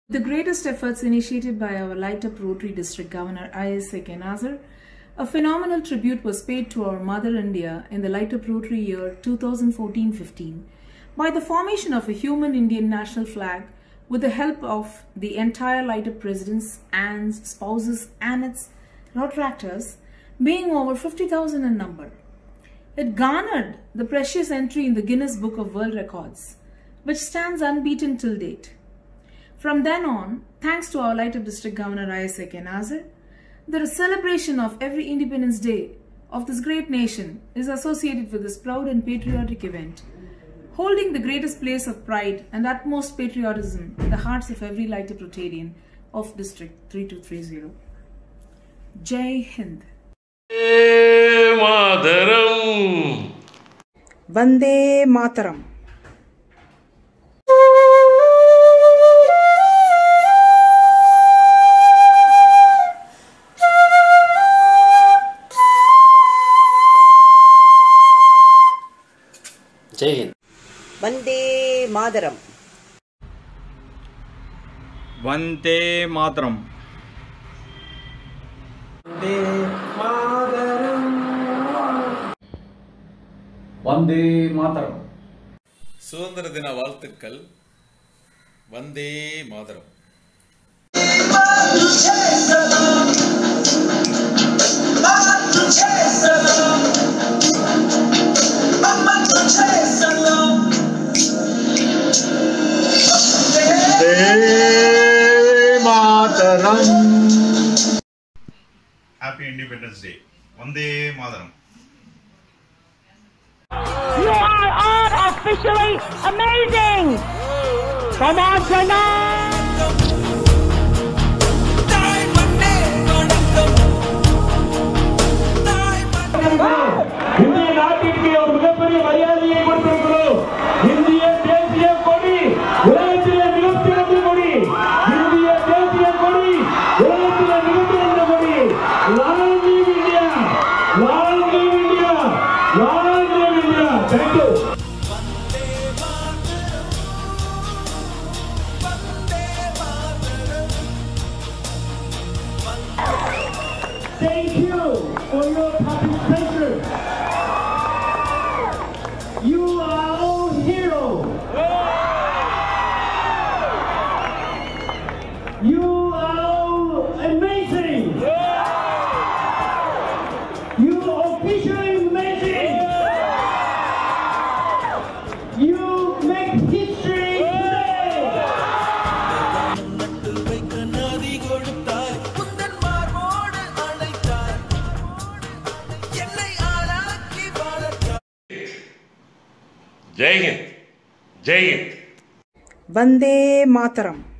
The greatest efforts initiated by our Light Up Rotary District Governor I.S.A.K. Nazar, a phenomenal tribute was paid to our Mother India in the Light Up Rotary year 2014-15 by the formation of a human Indian national flag with the help of the entire Light Up residents, aunts, spouses and its Rotaractors, being over 50,000 in number. It garnered the precious entry in the Guinness Book of World Records, which stands unbeaten till date. From then on, thanks to our Light Up District Governor I.S.A.K. Nazar, the celebration of every Independence Day of this great nation is associated with this proud and patriotic event, holding the greatest place of pride and utmost patriotism in the hearts of every Light Up Rotarian of District 3230. Jai Hind. Vande Mataram. Jai Hind. Vande Mataram. Vande Mataram. Vande Mataram. சுதந்திர தின வாழ்த்துக்கள். Vande Mataram. Happy Independence Day. Vande Mataram. You are all officially amazing! Come on, tonight! இந்திய நாட்டிற்கு ஒரு மிகப்பெரிய மரியாதையை கொடுத்திருக்கிறோம். இந்திய தேசிய கொடி உலகத்திலே மிகச்சிறந்த கொடி. இந்திய தேசிய கொடி உலகத்திலே மிகச்சிறந்த கொடி. Long live India! Long live India! Long live India! Thank you. Thank you for your participation. You are all heroes. You are all amazing. You are officially amazing. You make history today. Jai Hind. Jai Hind. Vande Mataram.